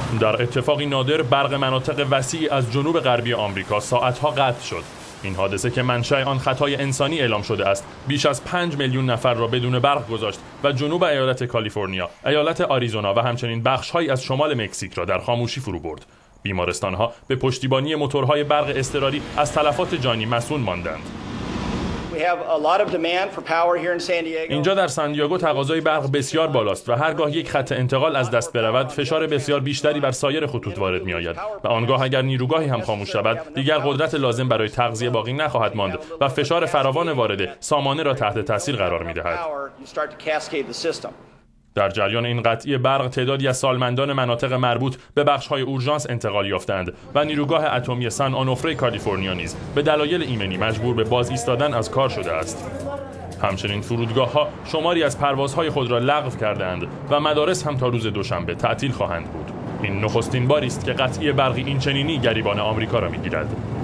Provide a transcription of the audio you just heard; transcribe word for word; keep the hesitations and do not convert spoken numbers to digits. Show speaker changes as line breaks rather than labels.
در اتفاقی نادر برق مناطق وسیعی از جنوب غربی آمریکا ساعتها قطع شد. این حادثه که منشأ آن خطای انسانی اعلام شده است، بیش از پنج میلیون نفر را بدون برق گذاشت و جنوب ایالت کالیفرنیا، ایالت آریزونا و همچنین بخش‌هایی از شمال مکزیک را در خاموشی فرو برد. بیمارستان‌ها به پشتیبانی موتورهای برق اضطراری از تلفات جانی مصون ماندند. اینجا در سان دیگو تقاضای برق بسیار بالاست و هرگاه یک خط انتقال از دست برود فشار بسیار بیشتری بر سایر خطوط وارد می آید و آنگاه اگر نیروگاهی هم خاموش شود دیگر قدرت لازم برای تغذیه باقی نخواهد ماند و فشار فراوان وارده سامانه را تحت تاثیر قرار می دهد. در جریان این قطعی برق تعدادی از سالمندان مناطق مربوط به بخش‌های اورژانس انتقال یافتند و نیروگاه اتمی سان آنوفری کالیفرنیا نیز به دلایل ایمنی مجبور به باز ایستادن از کار شده است. همچنین فرودگاه‌ها شماری از پروازهای خود را لغو کردند و مدارس هم تا روز دوشنبه تعطیل خواهند بود. این نخستین باری است که قطعی برقی این چنینی گریبان آمریکا را می‌گیرد.